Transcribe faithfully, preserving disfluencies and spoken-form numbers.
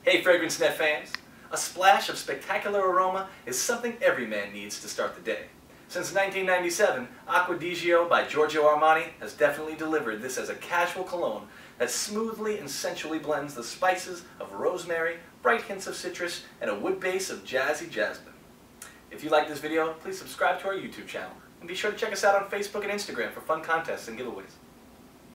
Hey FragranceNet fans! A splash of spectacular aroma is something every man needs to start the day. Since nineteen ninety-seven, Acqua di Gio by Giorgio Armani has definitely delivered this as a casual cologne that smoothly and sensually blends the spices of rosemary, bright hints of citrus, and a wood base of jazzy jasmine. If you like this video, please subscribe to our YouTube channel, and be sure to check us out on Facebook and Instagram for fun contests and giveaways.